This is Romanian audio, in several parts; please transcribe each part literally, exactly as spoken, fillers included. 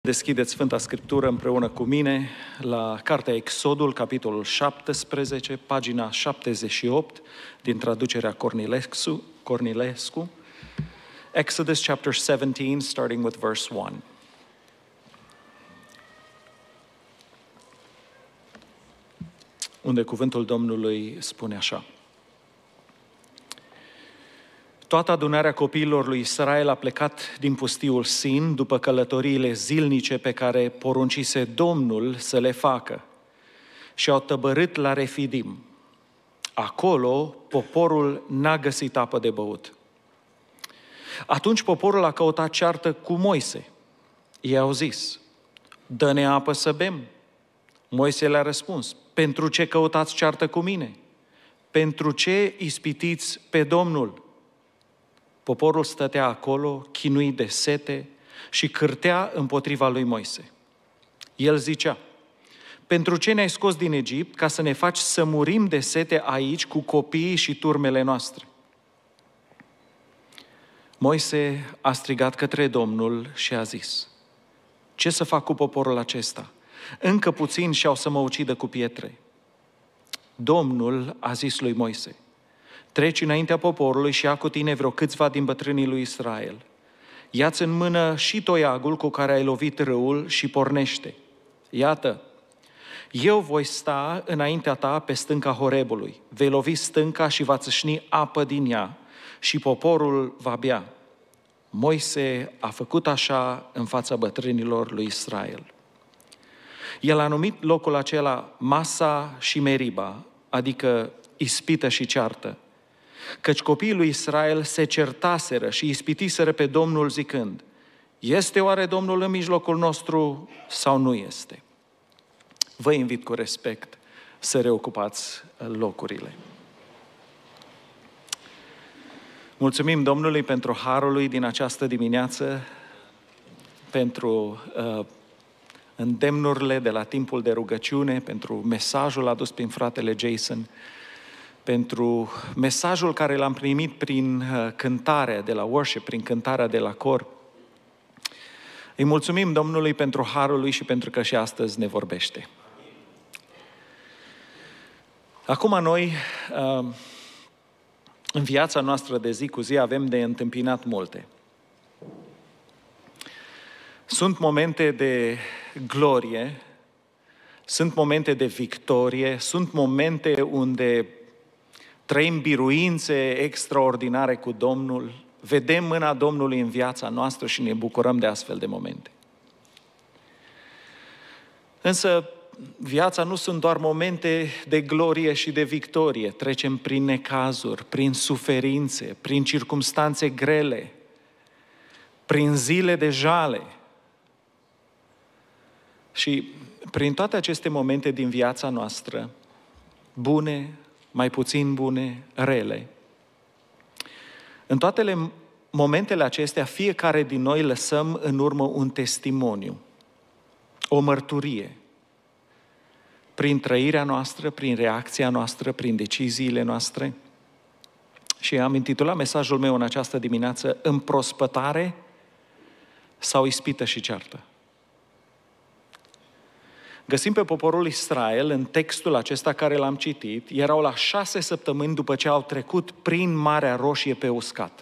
Deschideți Sfânta Scriptură împreună cu mine la Cartea Exodul, capitolul șaptesprezece, pagina șaptezeci și opt, din traducerea Cornilescu. Cornilescu. Exodus chapter seventeen, starting with verse one. Unde cuvântul Domnului spune așa: Toată adunarea copiilor lui Israel a plecat din pustiul Sin după călătoriile zilnice pe care poruncise Domnul să le facă și au tăbărât la Refidim. Acolo poporul n-a găsit apă de băut. Atunci poporul a căutat ceartă cu Moise. Ei au zis: dă-ne apă să bem. Moise le-a răspuns: pentru ce căutați ceartă cu mine? Pentru ce ispitiți pe Domnul? Poporul stătea acolo, chinuit de sete, și cârtea împotriva lui Moise. El zicea: pentru ce ne-ai scos din Egipt ca să ne faci să murim de sete aici cu copiii și turmele noastre? Moise a strigat către Domnul și a zis: ce să fac cu poporul acesta? Încă puțin și-au să mă ucidă cu pietre. Domnul a zis lui Moise: treci înaintea poporului și ia cu tine vreo câțiva din bătrânii lui Israel. Ia-ți în mână și toiagul cu care ai lovit râul și pornește. Iată, eu voi sta înaintea ta pe stânca Horebului. Vei lovi stânca și va țâșni apă din ea și poporul va bea. Moise a făcut așa în fața bătrânilor lui Israel. El a numit locul acela Masa și Meriba, adică ispită și ceartă, căci copiii lui Israel se certaseră și ispitiseră pe Domnul zicând: este oare Domnul în mijlocul nostru sau nu este? Vă invit cu respect să reocupați locurile. Mulțumim Domnului pentru harul lui din această dimineață, pentru uh, îndemnurile de la timpul de rugăciune, pentru mesajul adus prin fratele Jason, pentru mesajul care l-am primit prin cântarea de la worship, prin cântarea de la cor. Îi mulțumim Domnului pentru harul lui și pentru că și astăzi ne vorbește. Acum noi, în viața noastră de zi cu zi, avem de întâmpinat multe. Sunt momente de glorie, sunt momente de victorie, sunt momente unde trăim biruințe extraordinare cu Domnul, vedem mâna Domnului în viața noastră și ne bucurăm de astfel de momente. Însă viața nu sunt doar momente de glorie și de victorie. Trecem prin necazuri, prin suferințe, prin circumstanțe grele, prin zile de jale. Și prin toate aceste momente din viața noastră, bune, mai puțin bune, rele, în toate momentele acestea, fiecare din noi lăsăm în urmă un testimoniu, o mărturie, prin trăirea noastră, prin reacția noastră, prin deciziile noastre. Și am intitulat mesajul meu în această dimineață: împrospătare sau ispită și ceartă. Găsim pe poporul Israel în textul acesta care l-am citit. Erau la șase săptămâni după ce au trecut prin Marea Roșie pe uscat.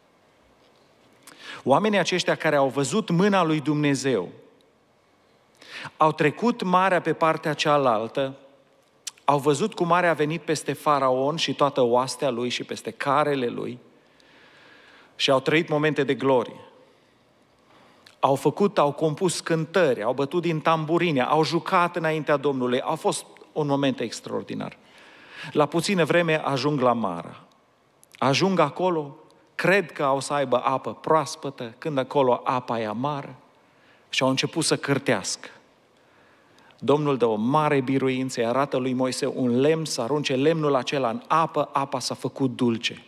Oamenii aceștia care au văzut mâna lui Dumnezeu, au trecut marea pe partea cealaltă, au văzut cum marea a venit peste Faraon și toată oastea lui și peste carele lui și au trăit momente de glorie. Au făcut, au compus cântări, au bătut din tamburine, au jucat înaintea Domnului. A fost un moment extraordinar. La puțină vreme ajung la Mara. Ajung acolo, cred că au să aibă apă proaspătă, când acolo apa e amară, și au început să cârtească. Domnul dă o mare biruință, îi arată lui Moise un lemn, să arunce lemnul acela în apă, apa s-a făcut dulce.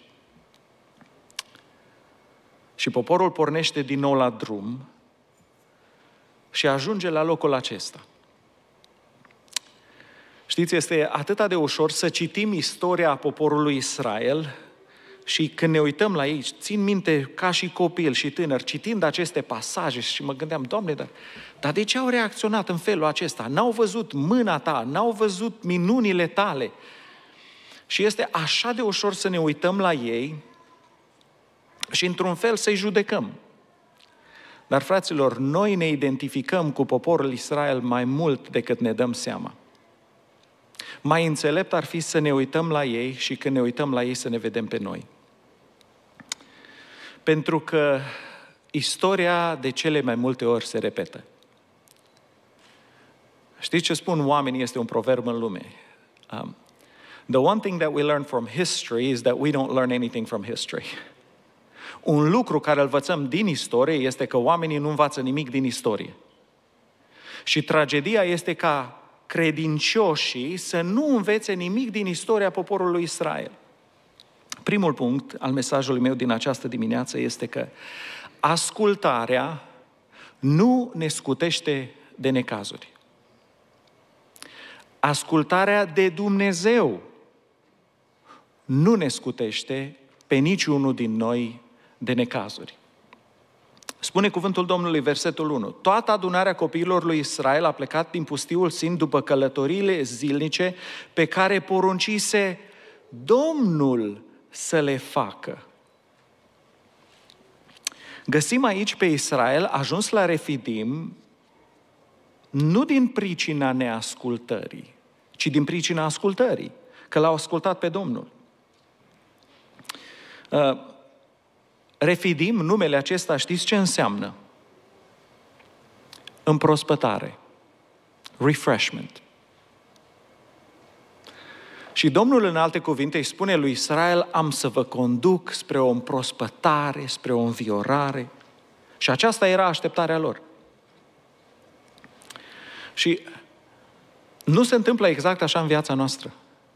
Și poporul pornește din nou la drum și ajunge la locul acesta. Știți, este atât de ușor să citim istoria poporului Israel Și când ne uităm la ei, țin minte ca și copil și tânăr, citind aceste pasaje și mă gândeam, Doamne, dar, dar de ce au reacționat în felul acesta? N-au văzut mâna Ta, n-au văzut minunile Tale. Și este așa de ușor să ne uităm la ei și într-un fel să-i judecăm. Dar, fraților, noi ne identificăm cu poporul Israel mai mult decât ne dăm seama. Mai înțelept ar fi să ne uităm la ei și când ne uităm la ei să ne vedem pe noi. Pentru că istoria de cele mai multe ori se repetă. Știți ce spun oamenii? Este un proverb în lume. Um, The one thing that we learn from history is that we don't learn anything from history. Un lucru care îl învățăm din istorie este că oamenii nu învață nimic din istorie. Și tragedia este ca credincioșii să nu învețe nimic din istoria poporului Israel. Primul punct al mesajului meu din această dimineață este că ascultarea nu ne scutește de necazuri. Ascultarea de Dumnezeu nu ne scutește pe niciunul din noi de necazuri. Spune cuvântul Domnului, versetul unu. Toată adunarea copiilor lui Israel a plecat din pustiul Sin după călătoriile zilnice pe care poruncise Domnul să le facă. Găsim aici pe Israel ajuns la Refidim nu din pricina neascultării, ci din pricina ascultării, că l-au ascultat pe Domnul. Uh, Refidim, numele acesta, știți ce înseamnă? Împrospătare, refreshment. Și Domnul, în alte cuvinte, îi spune lui Israel, am să vă conduc spre o împrospătare, spre o înviorare. Și aceasta era așteptarea lor. Și nu se întâmplă exact așa în viața noastră.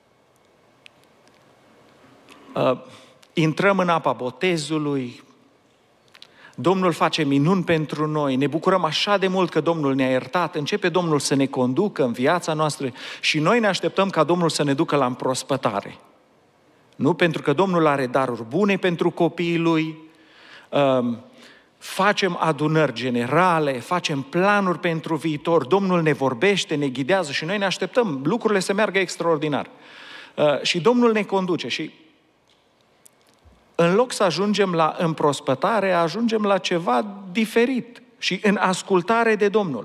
Uh, intrăm în apa botezului, Domnul face minuni pentru noi, ne bucurăm așa de mult că Domnul ne-a iertat, începe Domnul să ne conducă în viața noastră și noi ne așteptăm ca Domnul să ne ducă la împrospătare. Nu? Pentru că Domnul are daruri bune pentru copiii Lui, uh, facem adunări generale, facem planuri pentru viitor, Domnul ne vorbește, ne ghidează și noi ne așteptăm lucrurile să meargă extraordinar. Uh, și Domnul ne conduce și în loc să ajungem la împrospătare, ajungem la ceva diferit și în ascultare de Domnul.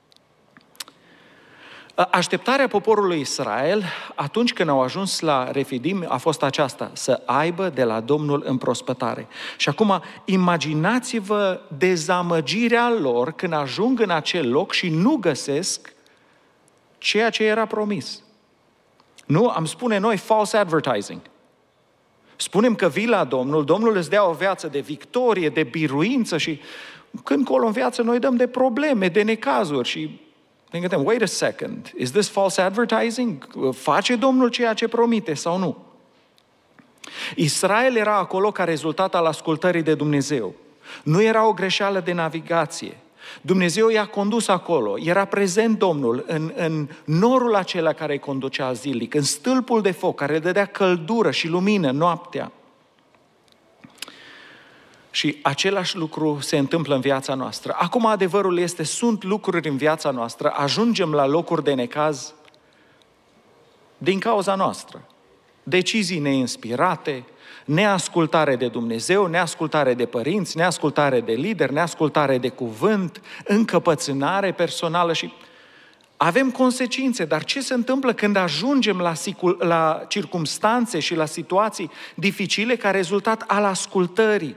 Așteptarea poporului Israel, atunci când au ajuns la Refidim, a fost aceasta, să aibă de la Domnul împrospătare. Și acum, imaginați-vă dezamăgirea lor când ajung în acel loc și nu găsesc ceea ce era promis. Nu? Am spune noi false advertising. Spunem că vii la Domnul, Domnul îți dea o viață de victorie, de biruință și când colo în viață noi dăm de probleme, de necazuri și ne gândim, wait a second, is this false advertising? Face Domnul ceea ce promite sau nu? Israel era acolo ca rezultat al ascultării de Dumnezeu. Nu era o greșeală de navigație. Dumnezeu i-a condus acolo, era prezent Domnul în, în norul acela care îi conducea zilnic, în stâlpul de foc care le dădea căldură și lumină noaptea. Și același lucru se întâmplă în viața noastră. Acum adevărul este, sunt lucruri în viața noastră, ajungem la locuri de necaz din cauza noastră. Decizii neinspirate, neascultare de Dumnezeu, neascultare de părinți, neascultare de lideri, neascultare de cuvânt, încăpățânare personală și avem consecințe. Dar ce se întâmplă când ajungem la, la circumstanțe și la situații dificile ca rezultat al ascultării?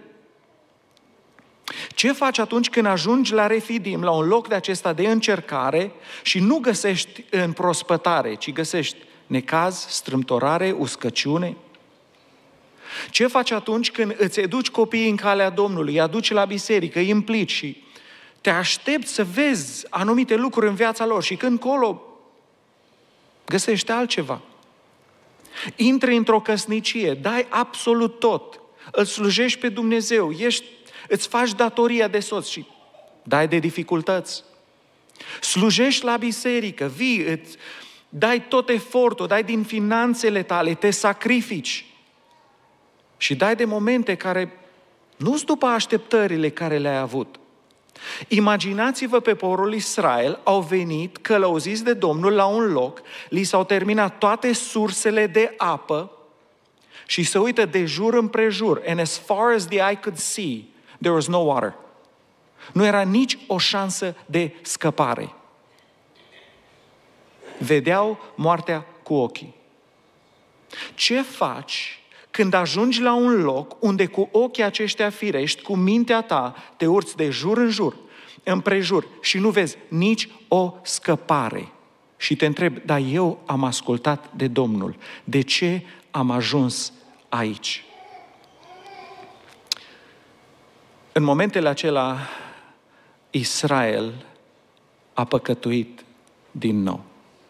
Ce faci atunci când ajungi la Refidim, la un loc de acesta de încercare și nu găsești împrospătare, ci găsești necaz, strâmtorare, uscăciune? Ce faci atunci când îți educi copiii în calea Domnului, îi aduci la biserică, îi implici și te aștepți să vezi anumite lucruri în viața lor și când colo găsești altceva? Intri într-o căsnicie, dai absolut tot, îl slujești pe Dumnezeu, ești, îți faci datoria de soț și dai de dificultăți. Slujești la biserică, vii, îți dai tot efortul, dai din finanțele tale, te sacrifici. Și dai de momente care nu-s după așteptările care le-ai avut. Imaginați-vă pe poporul Israel, au venit călăuziți de Domnul la un loc, li s-au terminat toate sursele de apă și se uită de jur împrejur. And as far as the eye could see, there was no water. Nu era nici o șansă de scăpare. Vedeau moartea cu ochii. Ce faci când ajungi la un loc unde cu ochii aceștia firești, cu mintea ta, te urți de jur în jur, împrejur și nu vezi nici o scăpare? Și te întrebi, dar eu am ascultat de Domnul. De ce am ajuns aici? În momentele acelea, Israel a păcătuit din nou.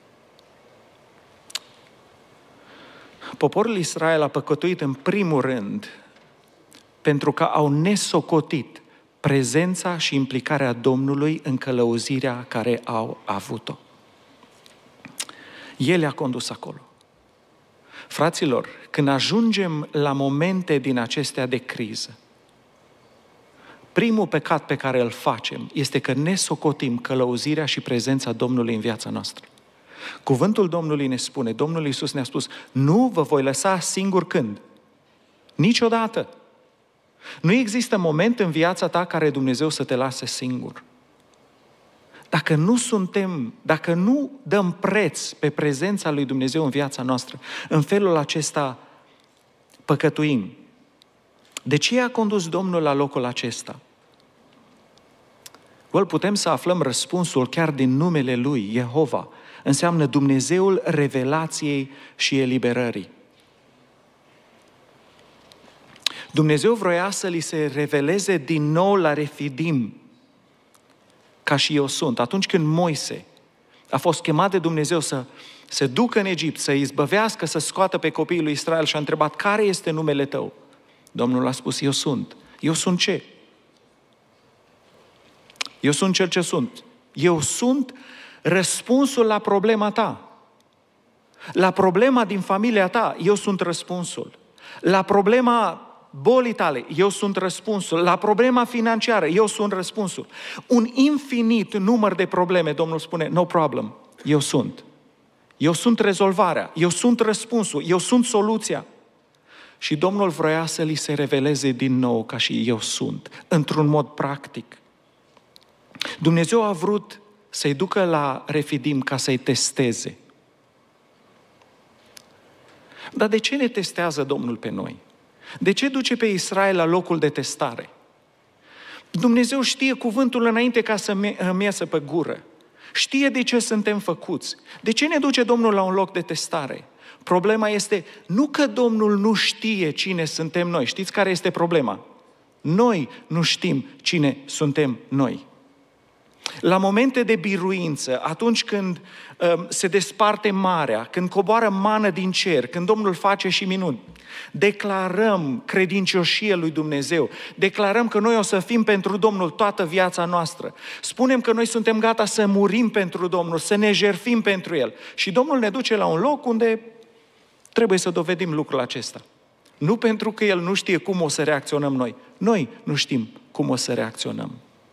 Poporul Israel a păcătuit în primul rând pentru că au nesocotit prezența și implicarea Domnului în călăuzirea care au avut-o. El i-a condus acolo. Fraților, când ajungem la momente din acestea de criză, primul păcat pe care îl facem este că nesocotim călăuzirea și prezența Domnului în viața noastră. Cuvântul Domnului ne spune, Domnul Iisus ne-a spus, nu vă voi lăsa singur când? Niciodată. Nu există moment în viața ta care Dumnezeu să te lase singur. Dacă nu suntem, dacă nu dăm preț pe prezența lui Dumnezeu în viața noastră, în felul acesta păcătuim. De ce a condus Domnul la locul acesta? Well, putem să aflăm răspunsul chiar din numele Lui, Jehova. Înseamnă Dumnezeul revelației și eliberării. Dumnezeu vroia să li se reveleze din nou la Refidim, ca și eu sunt. Atunci când Moise a fost chemat de Dumnezeu să se ducă în Egipt, să izbăvească, să scoată pe copiii lui Israel și a întrebat, care este numele tău? Domnul a spus, eu sunt. Eu sunt ce? Eu sunt cel ce sunt. Eu sunt răspunsul la problema ta. La problema din familia ta, eu sunt răspunsul. La problema bolii tale, eu sunt răspunsul. La problema financiară, eu sunt răspunsul. Un infinit număr de probleme, Domnul spune, no problem, eu sunt. Eu sunt rezolvarea, eu sunt răspunsul, eu sunt soluția. Și Domnul vroia să li se reveleze din nou ca și eu sunt, într-un mod practic. Dumnezeu a vrut să-i ducă la Refidim ca să-i testeze. Dar de ce ne testează Domnul pe noi? De ce duce pe Israel la locul de testare? Dumnezeu știe cuvântul înainte ca să îmi iasă pe gură. Știe de ce suntem făcuți. De ce ne duce Domnul la un loc de testare? Problema este nu că Domnul nu știe cine suntem noi. Știți care este problema? Noi nu știm cine suntem noi. La momente de biruință, atunci când uh, se desparte marea, când coboară mană din cer, când Domnul face și minuni, declarăm credincioșie lui Dumnezeu, declarăm că noi o să fim pentru Domnul toată viața noastră, spunem că noi suntem gata să murim pentru Domnul, să ne jertfim pentru El și Domnul ne duce la un loc unde trebuie să dovedim lucrul acesta. Nu pentru că El nu știe cum o să reacționăm noi, noi nu știm cum o să reacționăm.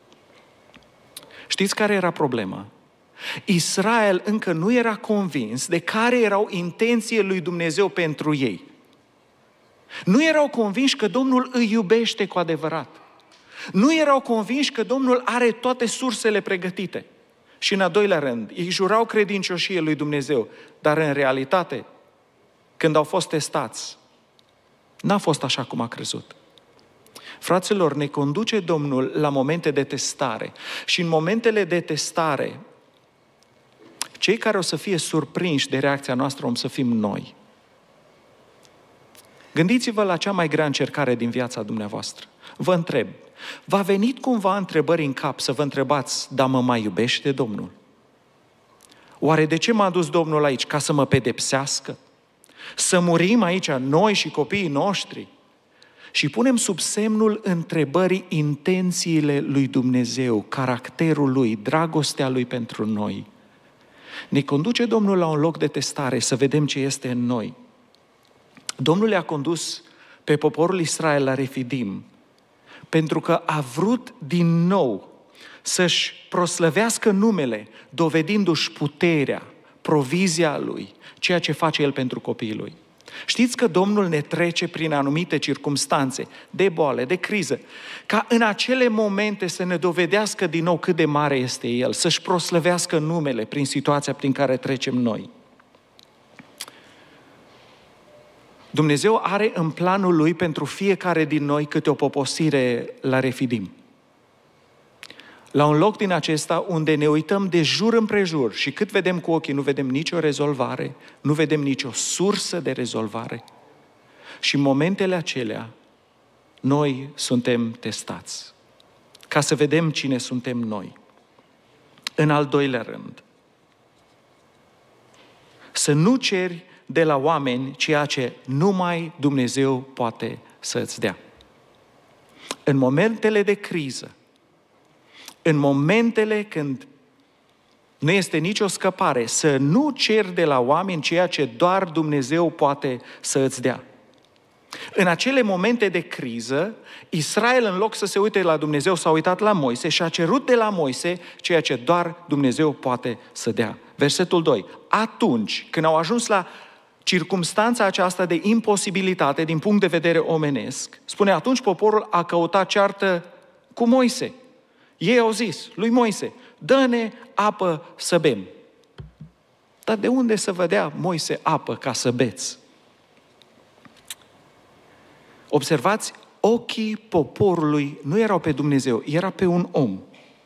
Știți care era problema? Israel încă nu era convins de care erau intențiile lui Dumnezeu pentru ei. Nu erau convinși că Domnul îi iubește cu adevărat. Nu erau convinși că Domnul are toate sursele pregătite. Și în a doilea rând, ei jurau credincioșie lui Dumnezeu, dar în realitate, când au fost testați, n-a fost așa cum a crezut. Fraților, ne conduce Domnul la momente de testare și în momentele de testare, cei care o să fie surprinși de reacția noastră om să fim noi. Gândiți-vă la cea mai grea încercare din viața dumneavoastră. Vă întreb, v-a venit cumva întrebări în cap să vă întrebați, da, mă mai iubește Domnul? Oare de ce m-a dus Domnul aici? Ca să mă pedepsească? Să murim aici noi și copiii noștri? Și punem sub semnul întrebării intențiile lui Dumnezeu, caracterul Lui, dragostea Lui pentru noi. Ne conduce Domnul la un loc de testare să vedem ce este în noi. Domnul le-a condus pe poporul Israel la Refidim, pentru că a vrut din nou să-și proslăvească numele, dovedindu-și puterea, provizia Lui, ceea ce face El pentru copiii Lui. Știți că Domnul ne trece prin anumite circumstanțe de boală, de criză, ca în acele momente să ne dovedească din nou cât de mare este El, să-și proslăvească numele prin situația prin care trecem noi. Dumnezeu are în planul Lui pentru fiecare din noi câte o poposire la Refidim. La un loc din acesta unde ne uităm de jur împrejur și cât vedem cu ochii, nu vedem nicio rezolvare, nu vedem nicio sursă de rezolvare. Și în momentele acelea, noi suntem testați, ca să vedem cine suntem noi. În al doilea rând, să nu ceri de la oameni ceea ce numai Dumnezeu poate să îți dea. În momentele de criză, în momentele când nu este nicio scăpare, să nu ceri de la oameni ceea ce doar Dumnezeu poate să îți dea. În acele momente de criză, Israel, în loc să se uite la Dumnezeu, s-a uitat la Moise și a cerut de la Moise ceea ce doar Dumnezeu poate să dea. Versetul doi. Atunci, când au ajuns la circumstanța aceasta de imposibilitate din punct de vedere omenesc, spune, atunci poporul a căutat ceartă cu Moise. Ei au zis lui Moise, dă-ne apă să bem. Dar de unde să vă dea Moise apă ca să beți? Observați, ochii poporului nu erau pe Dumnezeu, era pe un om.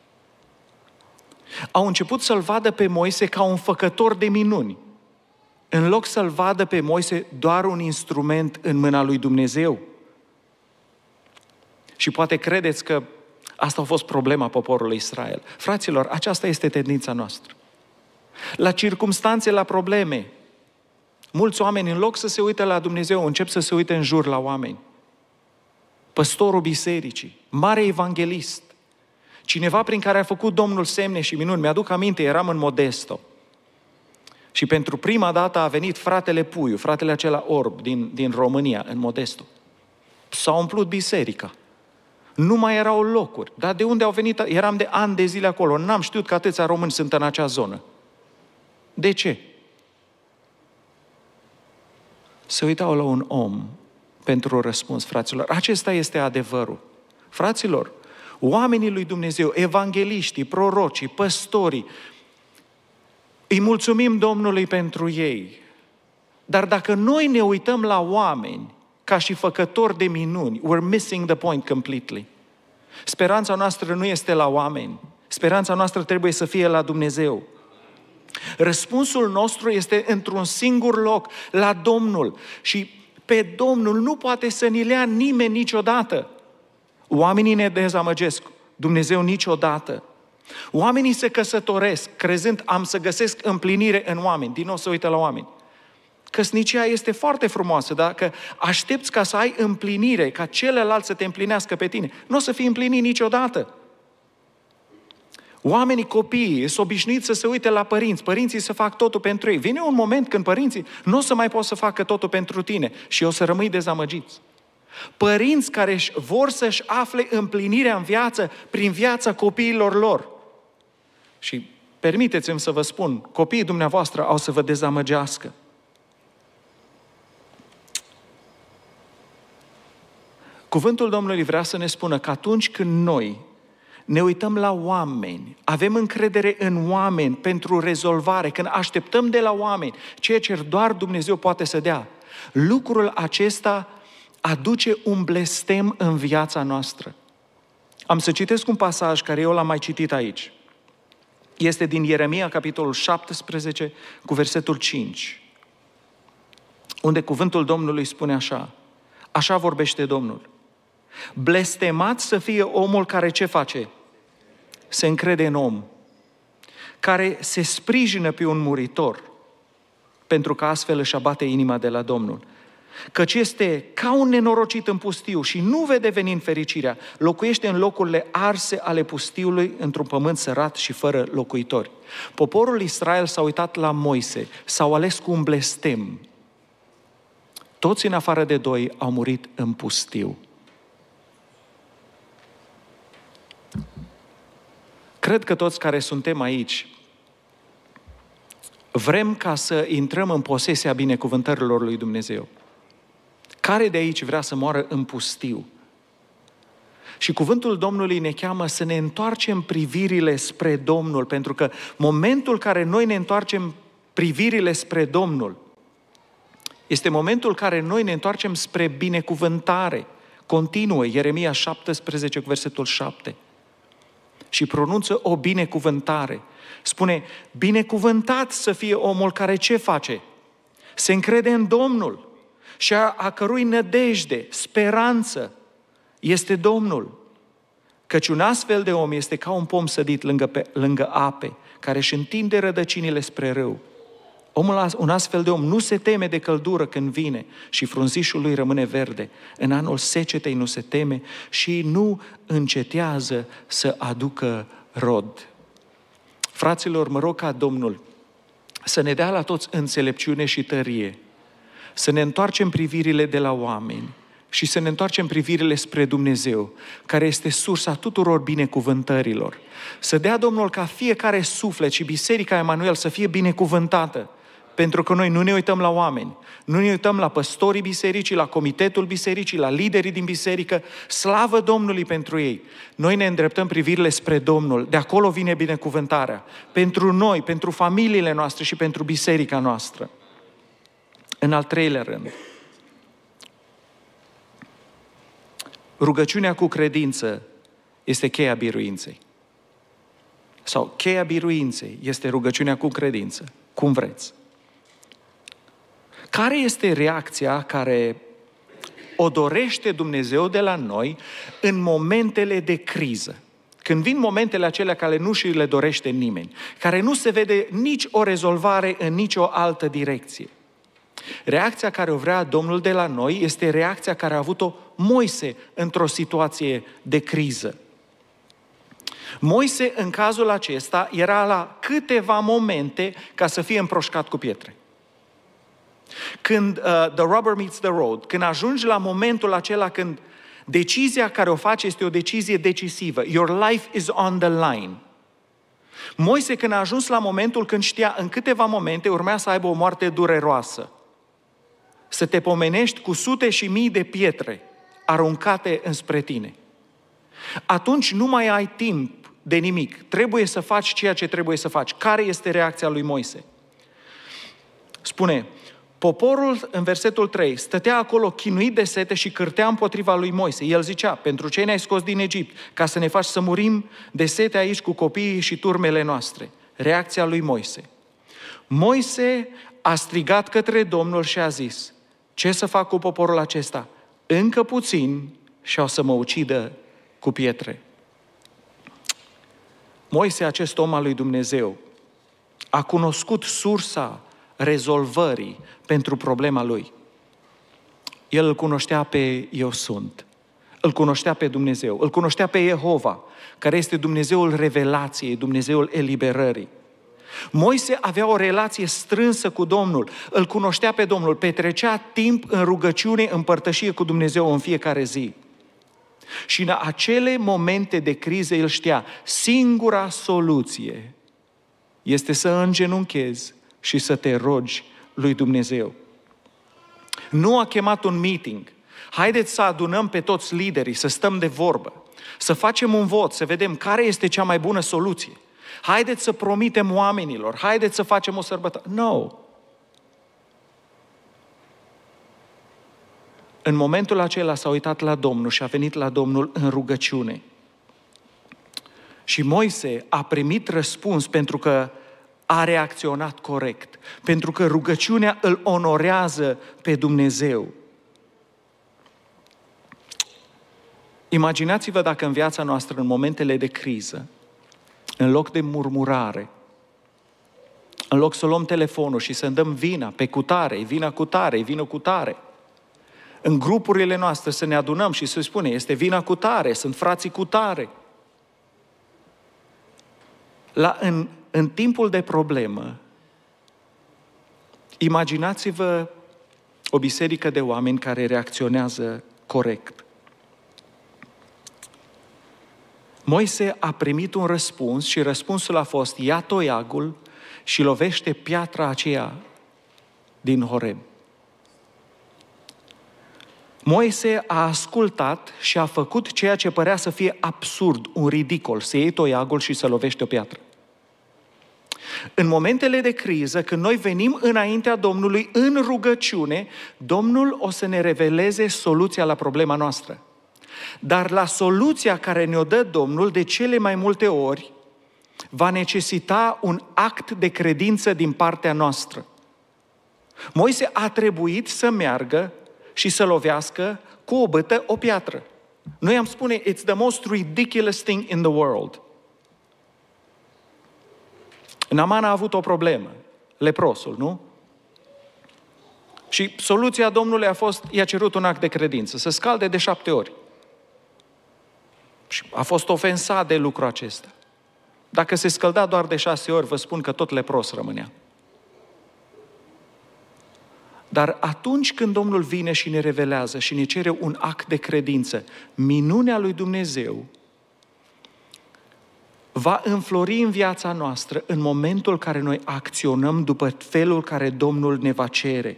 Au început să-l vadă pe Moise ca un făcător de minuni, în loc să-l vadă pe Moise doar un instrument în mâna lui Dumnezeu. Și poate credeți că asta a fost problema poporului Israel. Fraților, aceasta este tendința noastră. La circumstanțe, la probleme, mulți oameni, în loc să se uite la Dumnezeu, încep să se uite în jur la oameni. Păstorul bisericii, mare evanghelist, cineva prin care a făcut Domnul semne și minuni. Mi-aduc aminte, eram în Modesto. Și pentru prima dată a venit fratele Puiu, fratele acela orb din, din România, în Modesto. S-a umplut biserica. Nu mai erau locuri. Dar de unde au venit? Eram de ani de zile acolo. N-am știut că atâția români sunt în acea zonă. De ce? Se uitau la un om pentru răspuns, fraților. Acesta este adevărul. Fraților, oamenii lui Dumnezeu, evangeliștii, prorocii, păstorii, îi mulțumim Domnului pentru ei. Dar dacă noi ne uităm la oameni ca și făcători de minuni, we're missing the point completely. Speranța noastră nu este la oameni. Speranța noastră trebuie să fie la Dumnezeu. Răspunsul nostru este într-un singur loc, la Domnul. Și pe Domnul nu poate să ni le ia nimeni niciodată. Oamenii ne dezamăgesc, Dumnezeu niciodată. Oamenii se căsătoresc, crezând am să găsesc împlinire în oameni. Din nou se uită la oameni. Căsnicia este foarte frumoasă, dacă aștepți ca să ai împlinire, ca celălalt să te împlinească pe tine, nu o să fii împlinit niciodată. Oamenii, copiii, sunt obișnuiți să se uite la părinți, părinții să fac totul pentru ei. Vine un moment când părinții nu o să mai pot să facă totul pentru tine și o să rămâi dezamăgiți. Părinți care vor să-și afle împlinirea în viață prin viața copiilor lor. Și permiteți-mi să vă spun, copiii dumneavoastră au să vă dezamăgească. Cuvântul Domnului vrea să ne spună că atunci când noi ne uităm la oameni, avem încredere în oameni pentru rezolvare, când așteptăm de la oameni ceea ce doar Dumnezeu poate să dea, lucrul acesta aduce un blestem în viața noastră. Am să citesc un pasaj care eu l-am mai citit aici. Este din Ieremia, capitolul șaptesprezece, cu versetul cinci, unde cuvântul Domnului spune așa: așa vorbește Domnul. Blestemat să fie omul care ce face? Se încrede în om, care se sprijină pe un muritor, pentru că astfel își abate inima de la Domnul. Căci este ca un nenorocit în pustiu și nu vede venind fericirea, locuiește în locurile arse ale pustiului, într-un pământ sărat și fără locuitori. Poporul Israel s-a uitat la Moise, s-au ales cu un blestem. Toți în afară de doi au murit în pustiu. Cred că toți care suntem aici vrem ca să intrăm în posesia binecuvântărilor lui Dumnezeu. Care de aici vrea să moară în pustiu? Și cuvântul Domnului ne cheamă să ne întoarcem privirile spre Domnul, pentru că momentul care noi ne întoarcem privirile spre Domnul este momentul în care noi ne întoarcem spre binecuvântare continuă. Ieremia șaptesprezece, cu versetul șapte. Și pronunță o binecuvântare. Spune, binecuvântat să fie omul care ce face? Se încrede în Domnul și a, a cărui nădejde, speranță este Domnul. Căci un astfel de om este ca un pom sădit lângă, pe, lângă ape, care își întinde rădăcinile spre râu. Omul, un astfel de om nu se teme de căldură când vine și frunzișul lui rămâne verde. În anul secetei nu se teme și nu încetează să aducă rod. Fraților, mă rog ca Domnul să ne dea la toți înțelepciune și tărie, să ne întoarcem privirile de la oameni și să ne întoarcem privirile spre Dumnezeu, care este sursa tuturor binecuvântărilor. Să dea Domnul ca fiecare suflet și Biserica Emanuel să fie binecuvântată, pentru că noi nu ne uităm la oameni, nu ne uităm la păstorii bisericii, la comitetul bisericii, la liderii din biserică, slavă Domnului pentru ei. Noi ne îndreptăm privirile spre Domnul, de acolo vine binecuvântarea, pentru noi, pentru familiile noastre și pentru biserica noastră. În al treilea rând, rugăciunea cu credință este cheia biruinței. Sau cheia biruinței este rugăciunea cu credință, cum vreți. Care este reacția care o dorește Dumnezeu de la noi în momentele de criză? Când vin momentele acelea care nu și le dorește nimeni, care nu se vede nici o rezolvare în nicio altă direcție. Reacția care o vrea Domnul de la noi este reacția care a avut-o Moise într-o situație de criză. Moise, în cazul acesta, era la câteva momente ca să fie împroșcat cu pietre. Când uh, the rubber meets the road, când ajungi la momentul acela când decizia care o faci este o decizie decisivă, your life is on the line. Moise, când a ajuns la momentul când știa în câteva momente urmea să aibă o moarte dureroasă, să te pomenești cu sute și mii de pietre aruncate înspre tine, atunci nu mai ai timp de nimic. Trebuie să faci ceea ce trebuie să faci. Care este reacția lui Moise? Spune, poporul, în versetul trei, stătea acolo chinuit de sete și cârtea împotriva lui Moise. El zicea, pentru ce ne-ai scos din Egipt? Ca să ne faci să murim de sete aici cu copiii și turmele noastre. Reacția lui Moise. Moise a strigat către Domnul și a zis, ce să fac cu poporul acesta? Încă puțin și au să mă ucidă cu pietre. Moise, acest om al lui Dumnezeu, a cunoscut sursa rezolvării pentru problema lui. El îl cunoștea pe Eu Sunt, îl cunoștea pe Dumnezeu, îl cunoștea pe Jehova, care este Dumnezeul revelației, Dumnezeul eliberării. Moise avea o relație strânsă cu Domnul, îl cunoștea pe Domnul, petrecea timp în rugăciune, în părtășie cu Dumnezeu în fiecare zi. Și în acele momente de criză el știa, singura soluție este să îngenunchezi și să te rogi lui Dumnezeu. Nu a chemat un meeting. Haideți să adunăm pe toți liderii, să stăm de vorbă, să facem un vot, să vedem care este cea mai bună soluție. Haideți să promitem oamenilor, haideți să facem o sărbătoare. No. În momentul acela s-a uitat la Domnul și a venit la Domnul în rugăciune. Și Moise a primit răspuns pentru că a reacționat corect, pentru că rugăciunea îl onorează pe Dumnezeu. Imaginați-vă dacă în viața noastră, în momentele de criză, în loc de murmurare, în loc să luăm telefonul și să dăm vina pe cutare, vina cutare, vină cutare, în grupurile noastre să ne adunăm și să spune, este vina cutare, sunt frații cutare. La, în, în timpul de problemă, imaginați-vă o biserică de oameni care reacționează corect. Moise a primit un răspuns și răspunsul a fost: ia toiagul și lovește piatra aceea din Horeb. Moise a ascultat și a făcut ceea ce părea să fie absurd, un ridicol, să iei toiagul și să lovești o piatră. În momentele de criză, când noi venim înaintea Domnului în rugăciune, Domnul o să ne reveleze soluția la problema noastră. Dar la soluția care ne-o dă Domnul, de cele mai multe ori, va necesita un act de credință din partea noastră. Moise a trebuit să meargă și să lovească cu o bătă o piatră. Noi am spune, it's the most ridiculous thing in the world. Naaman a avut o problemă, leprosul, nu? Și soluția Domnului a fost, i-a cerut un act de credință, să scalde de șapte ori. Și a fost ofensat de lucrul acesta. Dacă se scălda doar de șase ori, vă spun că tot lepros rămânea. Dar atunci când Domnul vine și ne revelează și ne cere un act de credință, minunea lui Dumnezeu va înflori în viața noastră în momentul în care noi acționăm după felul care Domnul ne va cere.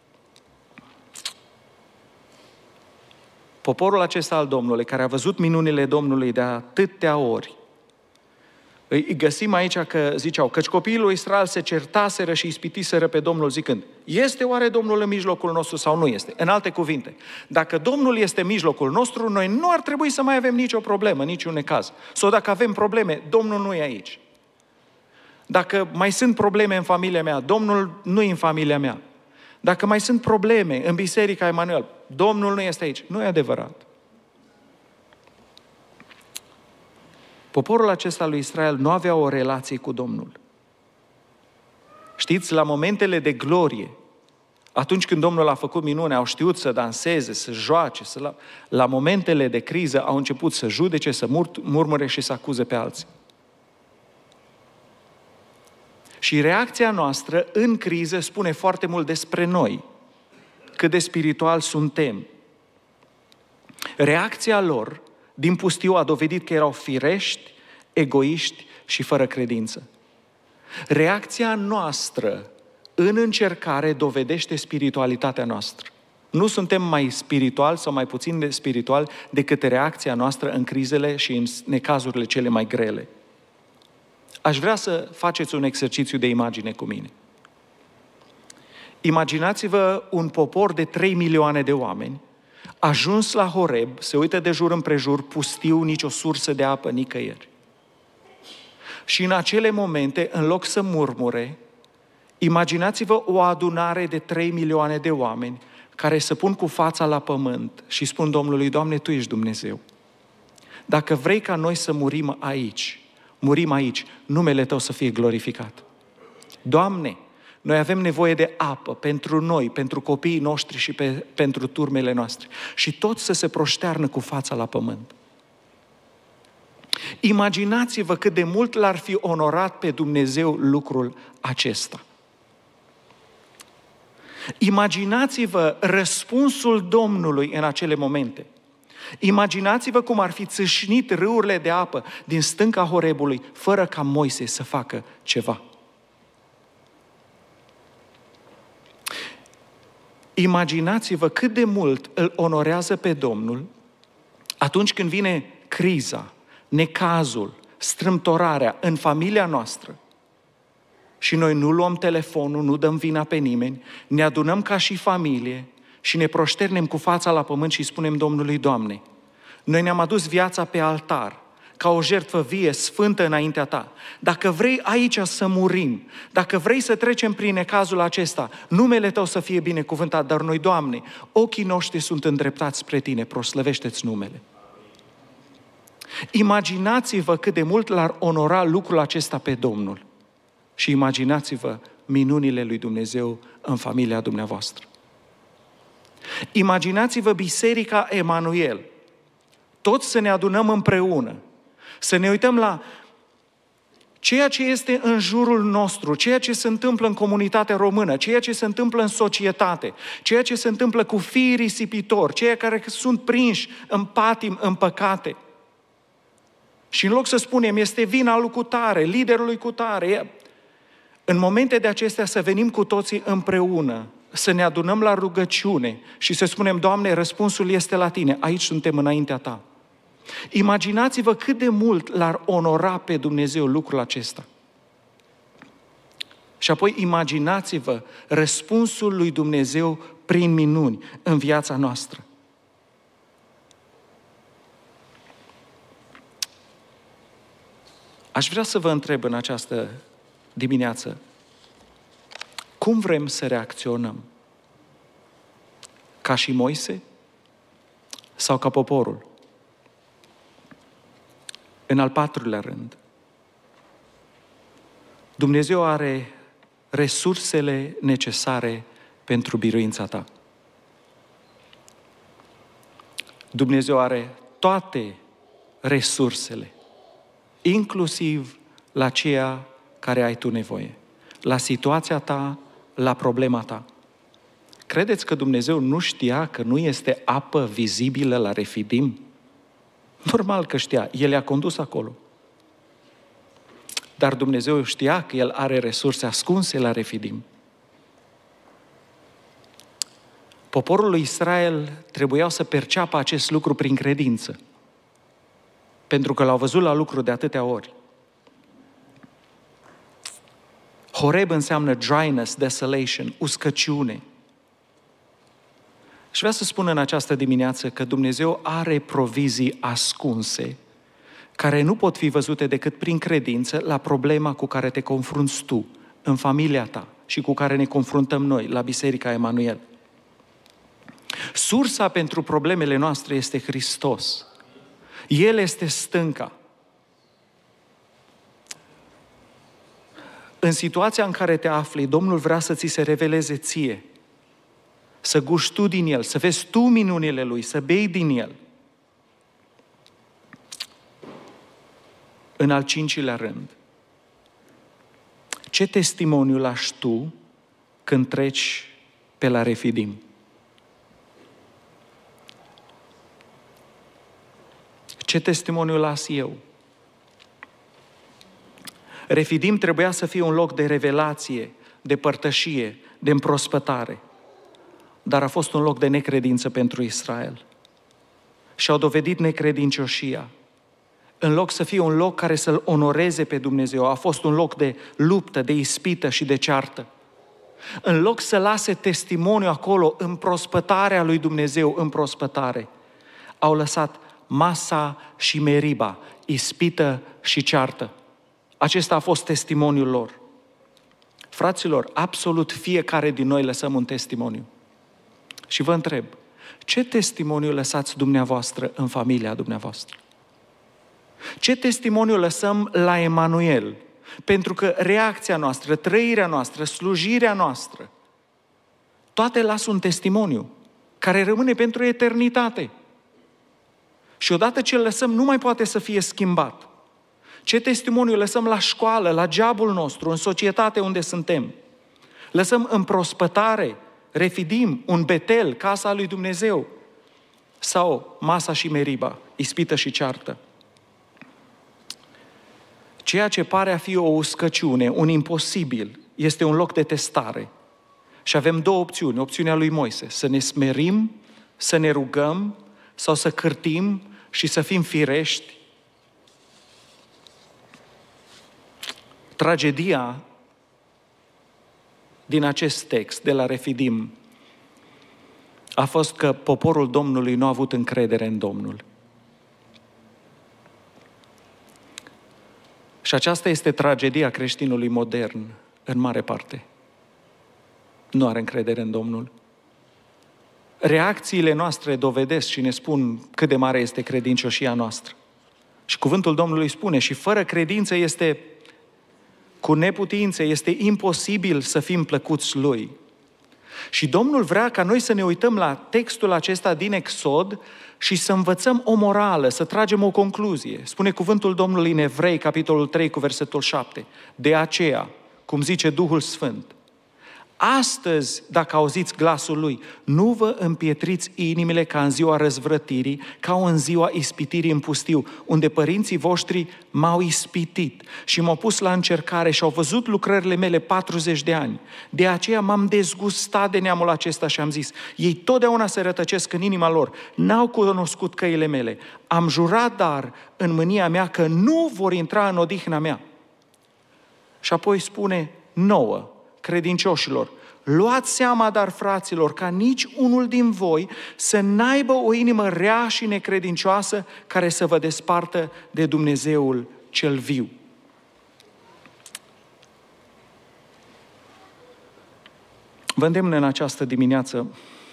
Poporul acesta al Domnului, care a văzut minunile Domnului de atâtea ori, îi găsim aici că ziceau, căci copiii lui Israel se certaseră și ispitiseră pe Domnul zicând, este oare Domnul în mijlocul nostru sau nu este? În alte cuvinte, dacă Domnul este în mijlocul nostru, noi nu ar trebui să mai avem nicio problemă, niciun necaz. Sau dacă avem probleme, Domnul nu e aici. Dacă mai sunt probleme în familia mea, Domnul nu e în familia mea. Dacă mai sunt probleme în Biserica Emanuel, Domnul nu este aici. Nu e adevărat. Poporul acesta lui Israel nu avea o relație cu Domnul. Știți, la momentele de glorie, atunci când Domnul a făcut minune, au știut să danseze, să joace, să la... la momentele de criză au început să judece, să mur- murmure și să acuze pe alții. Și reacția noastră în criză spune foarte mult despre noi, cât de spiritual suntem. Reacția lor din pustiu a dovedit că erau firești, egoiști și fără credință. Reacția noastră în încercare dovedește spiritualitatea noastră. Nu suntem mai spirituali sau mai puțin de spirituali decât reacția noastră în crizele și în necazurile cele mai grele. Aș vrea să faceți un exercițiu de imagine cu mine. Imaginați-vă un popor de trei milioane de oameni, ajuns la Horeb, se uită de jur împrejur, pustiu, nicio sursă de apă nicăieri. Și în acele momente, în loc să murmure, imaginați-vă o adunare de trei milioane de oameni care se pun cu fața la pământ și spun Domnului, Doamne, Tu ești Dumnezeu. Dacă vrei ca noi să murim aici, murim aici, numele Tău să fie glorificat. Doamne, noi avem nevoie de apă pentru noi, pentru copiii noștri și pe, pentru turmele noastre. Și toți să se proștearnă cu fața la pământ. Imaginați-vă cât de mult l-ar fi onorat pe Dumnezeu lucrul acesta. Imaginați-vă răspunsul Domnului în acele momente. Imaginați-vă cum ar fi țâșnit râurile de apă din stânca Horebului, fără ca Moise să facă ceva. Imaginați-vă cât de mult îl onorează pe Domnul atunci când vine criza, necazul, strâmtorarea în familia noastră și noi nu luăm telefonul, nu dăm vina pe nimeni, ne adunăm ca și familie și ne proșternem cu fața la pământ și spunem Domnului, Doamne, noi ne-am adus viața pe altar, ca o jertfă vie, sfântă înaintea Ta. Dacă vrei aici să murim, dacă vrei să trecem prin necazul acesta, numele Tău să fie binecuvântat, dar noi, Doamne, ochii noștri sunt îndreptați spre Tine, proslăvește-ți numele. Imaginați-vă cât de mult l-ar onora lucrul acesta pe Domnul și imaginați-vă minunile lui Dumnezeu în familia dumneavoastră. Imaginați-vă Biserica Emanuel, toți să ne adunăm împreună, să ne uităm la ceea ce este în jurul nostru, ceea ce se întâmplă în comunitatea română, ceea ce se întâmplă în societate, ceea ce se întâmplă cu fiii risipitori, ceia care sunt prinși în patim, în păcate. Și în loc să spunem, este vina lui cutare, liderului cutare, în momente de acestea să venim cu toții împreună, să ne adunăm la rugăciune și să spunem, Doamne, răspunsul este la Tine, aici suntem înaintea Ta. Imaginați-vă cât de mult l-ar onora pe Dumnezeu lucrul acesta. Și apoi imaginați-vă răspunsul lui Dumnezeu prin minuni în viața noastră. Aș vrea să vă întreb în această dimineață, cum vrem să reacționăm? Ca și Moise? Sau ca poporul? În al patrulea rând, Dumnezeu are resursele necesare pentru biruința ta. Dumnezeu are toate resursele, inclusiv la ceea care ai tu nevoie, la situația ta, la problema ta. Credeți că Dumnezeu nu știa că nu este apă vizibilă la Refidim? Normal că știa, El i-a condus acolo. Dar Dumnezeu știa că El are resurse ascunse la Refidim. Poporul lui Israel trebuiau să perceapă acest lucru prin credință, pentru că l-au văzut la lucru de atâtea ori. Horeb înseamnă dryness, desolation, uscăciune. Și vreau să spun în această dimineață că Dumnezeu are provizii ascunse, care nu pot fi văzute decât prin credință la problema cu care te confrunți tu, în familia ta și cu care ne confruntăm noi la Biserica Emanuel. Sursa pentru problemele noastre este Hristos. El este stânca. În situația în care te afli, Domnul vrea să ți se reveleze ție, să guști tu din El, să vezi tu minunile Lui, să bei din El. În al cincilea rând, ce testimoniu lași tu când treci pe la Refidim? Ce testimoniu las eu? Refidim trebuia să fie un loc de revelație, de părtășie, de împrospătare, dar a fost un loc de necredință pentru Israel. Și-au dovedit necredincioșia. În loc să fie un loc care să-L onoreze pe Dumnezeu, a fost un loc de luptă, de ispită și de ceartă. În loc să lase testimoniu acolo în prospătarea lui Dumnezeu, în prospătare, au lăsat Masa și Meriba, ispită și ceartă. Acesta a fost testimoniul lor. Fraților, absolut fiecare din noi lăsăm un testimoniu. Și vă întreb, ce testimoniu lăsați dumneavoastră în familia dumneavoastră? Ce testimoniu lăsăm la Emanuel? Pentru că reacția noastră, trăirea noastră, slujirea noastră, toate lasă un testimoniu care rămâne pentru eternitate. Și odată ce îl lăsăm, nu mai poate să fie schimbat. Ce testimoniu lăsăm la școală, la jobul nostru, în societate unde suntem? Lăsăm în prospătare, Refidim, un Betel, casa lui Dumnezeu, sau Masa și Meriba, ispită și ceartă? Ceea ce pare a fi o uscăciune, un imposibil, este un loc de testare. Și avem două opțiuni. Opțiunea lui Moise, să ne smerim, să ne rugăm, sau să cârtim și să fim firești. Tragedia din acest text, de la Refidim, a fost că poporul Domnului nu a avut încredere în Domnul. Și aceasta este tragedia creștinului modern, în mare parte. Nu are încredere în Domnul. Reacțiile noastre dovedesc și ne spun cât de mare este credincioșia noastră. Și cuvântul Domnului spune, și fără credință este, cu neputință, este imposibil să fim plăcuți Lui. Și Domnul vrea ca noi să ne uităm la textul acesta din Exod și să învățăm o morală, să tragem o concluzie. Spune cuvântul Domnului în Evrei, capitolul trei, cu versetul șapte. De aceea, cum zice Duhul Sfânt, astăzi, dacă auziți glasul Lui, nu vă împietriți inimile ca în ziua răzvrătirii, ca în ziua ispitirii în pustiu, unde părinții voștri m-au ispitit și m-au pus la încercare și au văzut lucrările mele patruzeci de ani. De aceea m-am dezgustat de neamul acesta și am zis, ei totdeauna se rătăcesc în inima lor, n-au cunoscut căile mele. Am jurat dar în mânia mea că nu vor intra în odihna mea. Și apoi spune nouă, credincioșilor, luați seama, dar, fraților, ca nici unul din voi să n-aibă o inimă rea și necredincioasă care să vă despartă de Dumnezeul cel viu. Vă îndemn în această dimineață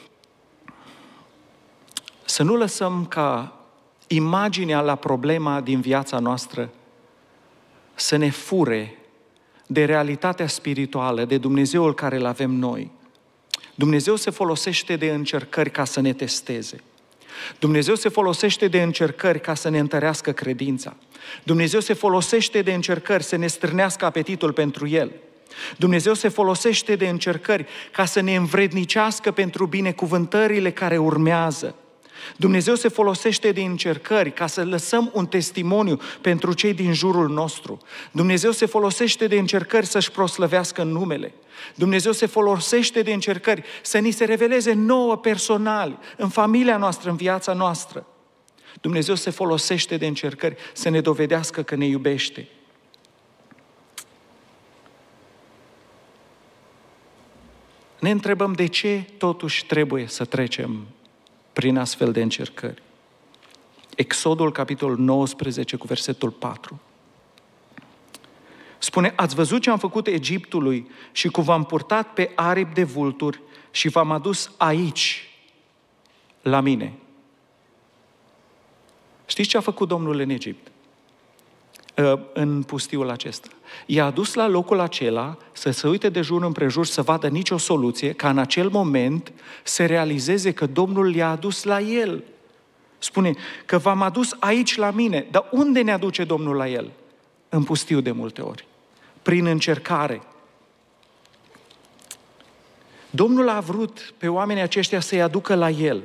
să nu lăsăm ca imaginea la problema din viața noastră să ne fure de realitatea spirituală, de Dumnezeul care îl avem noi. Dumnezeu se folosește de încercări ca să ne testeze. Dumnezeu se folosește de încercări ca să ne întărească credința. Dumnezeu se folosește de încercări să ne strânească apetitul pentru El. Dumnezeu se folosește de încercări ca să ne învrednicească pentru binecuvântările care urmează. Dumnezeu se folosește de încercări ca să lăsăm un testimoniu pentru cei din jurul nostru. Dumnezeu se folosește de încercări să-și proslăvească numele. Dumnezeu se folosește de încercări să ni se reveleze nouă personal, în familia noastră, în viața noastră. Dumnezeu se folosește de încercări să ne dovedească că ne iubește. Ne întrebăm de ce totuși trebuie să trecem prin astfel de încercări. Exodul, capitolul nouăsprezece, cu versetul patru. Spune, ați văzut ce am făcut Egiptului și cum v-am purtat pe aripi de vulturi și v-am adus aici, la mine. Știți ce a făcut Domnul în Egipt? În pustiul acesta. I-a adus la locul acela să se uite de jur împrejur, să vadă nicio soluție, ca în acel moment să realizeze că Domnul i-a adus la el. Spune că v-am adus aici la mine. Dar unde ne aduce Domnul la el? În pustiu de multe ori. Prin încercare. Domnul a vrut pe oamenii aceștia să-i aducă la el.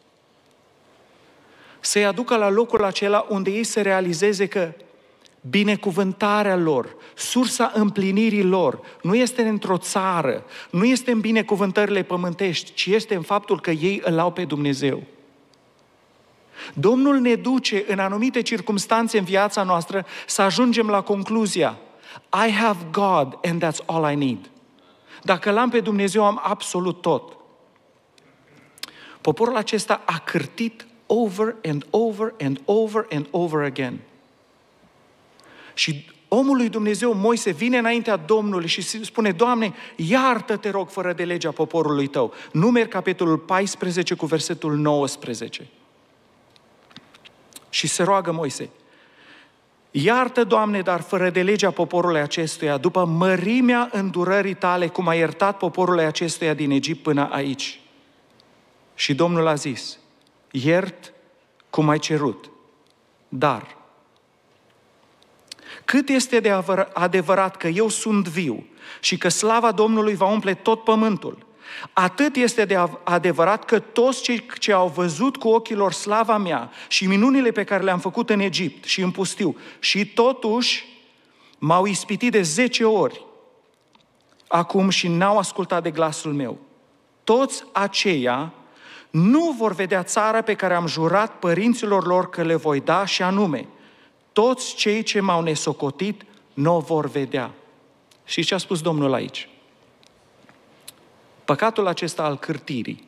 Să-i aducă la locul acela unde ei se realizeze că binecuvântarea lor, sursa împlinirii lor, nu este într-o țară, nu este în binecuvântările pământești, ci este în faptul că ei îl au pe Dumnezeu. Domnul ne duce în anumite circumstanțe în viața noastră să ajungem la concluzia I have God and that's all I need. Dacă l-am pe Dumnezeu, am absolut tot. Poporul acesta a cârtit over and over and over and over again. Și omul lui Dumnezeu, Moise, vine înaintea Domnului și spune, Doamne, iartă-te, rog, fără de legea poporului Tău. Numeri, capitolul paisprezece, cu versetul nouăsprezece. Și se roagă Moise, iartă, Doamne, dar fără de legea poporului acestuia, după mărimea îndurării Tale, cum ai iertat poporului acestuia din Egipt până aici. Și Domnul a zis, iert cum ai cerut, dar cât este de adevărat că eu sunt viu și că slava Domnului va umple tot pământul, atât este de adevărat că toți cei ce au văzut cu ochii lor slava mea și minunile pe care le-am făcut în Egipt și în pustiu și totuși m-au ispitit de zece ori acum și n-au ascultat de glasul meu. Toți aceia nu vor vedea țara pe care am jurat părinților lor că le voi da, și anume, toți cei ce m-au nesocotit nu o vor vedea. Și ce a spus Domnul aici? Păcatul acesta al cârtirii.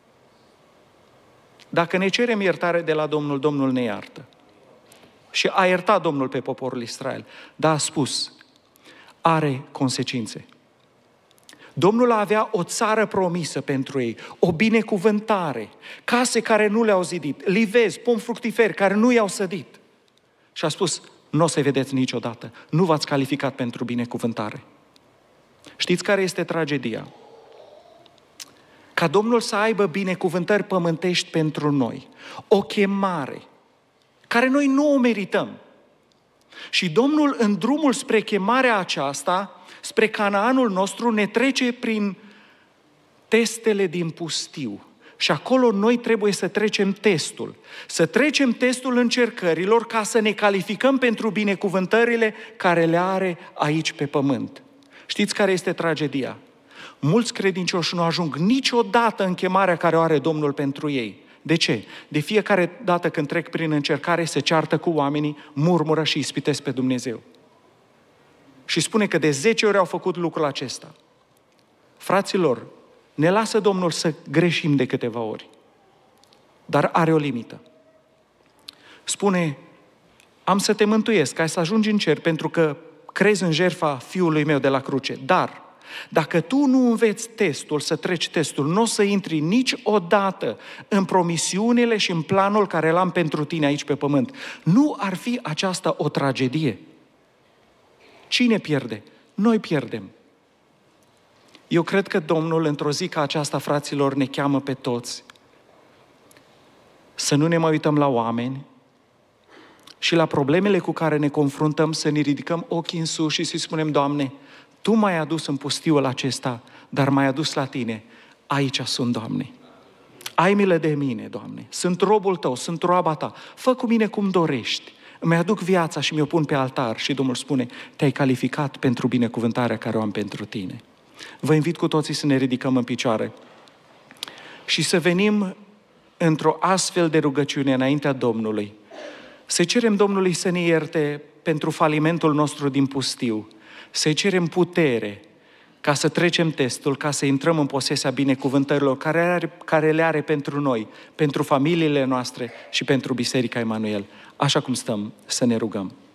Dacă ne cerem iertare de la Domnul, Domnul ne iartă. Și a iertat Domnul pe poporul Israel, dar a spus, are consecințe. Domnul avea o țară promisă pentru ei, o binecuvântare, case care nu le-au zidit, livezi, pomi fructiferi care nu i-au sădit. Și a spus, nu o să vedeți niciodată, nu v-ați calificat pentru binecuvântare. Știți care este tragedia? ca Domnul să aibă binecuvântări pământești pentru noi. O chemare care noi nu o merităm. Și Domnul, în drumul spre chemarea aceasta, spre Canaanul nostru, ne trece prin testele din pustiu. Și acolo noi trebuie să trecem testul. Să trecem testul încercărilor ca să ne calificăm pentru binecuvântările care le are aici pe pământ. Știți care este tragedia? Mulți credincioși nu ajung niciodată în chemarea care o are Domnul pentru ei. De ce? De fiecare dată când trec prin încercare, se ceartă cu oamenii, murmură și ispitesc pe Dumnezeu. Și spune că de zece ori au făcut lucrul acesta. Fraților, ne lasă Domnul să greșim de câteva ori, dar are o limită. Spune, am să te mântuiesc, ca să ajungi în cer, pentru că crezi în jertfa Fiului meu de la cruce. Dar, dacă tu nu înveți testul, să treci testul, nu o să intri niciodată în promisiunile și în planul care l-am pentru tine aici pe pământ. Nu ar fi aceasta o tragedie? Cine pierde? Noi pierdem. Eu cred că Domnul, într-o zi ca aceasta, fraților, ne cheamă pe toți să nu ne mai uităm la oameni și la problemele cu care ne confruntăm, să ne ridicăm ochii în sus și să-i spunem, Doamne, Tu m-ai adus în pustiul acesta, dar m-ai adus la Tine. Aici sunt, Doamne. Ai milă de mine, Doamne. Sunt robul Tău, sunt roaba Ta. Fă cu mine cum dorești. Îmi aduc viața și mi-o pun pe altar. Și Domnul spune, te-ai calificat pentru binecuvântarea care o am pentru tine. Vă invit cu toții să ne ridicăm în picioare și să venim într-o astfel de rugăciune înaintea Domnului. Să cerem Domnului să ne ierte pentru falimentul nostru din pustiu. Să-i cerem putere ca să trecem testul, ca să intrăm în posesia binecuvântărilor care, are, care le are pentru noi, pentru familiile noastre și pentru Biserica Emanuel. Așa cum stăm, să ne rugăm.